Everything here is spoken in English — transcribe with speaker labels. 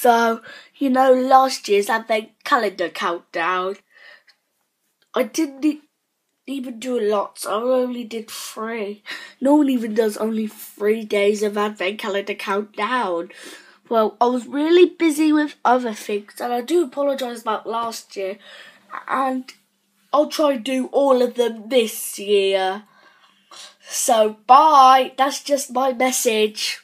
Speaker 1: So, last year's Advent calendar countdown, I didn't even do a lot, so I only did 3. No one even does only 3 days of Advent calendar countdown. Well, I was really busy with other things, and I do apologise about last year, and I'll try and do all of them this year. So, bye. That's just my message.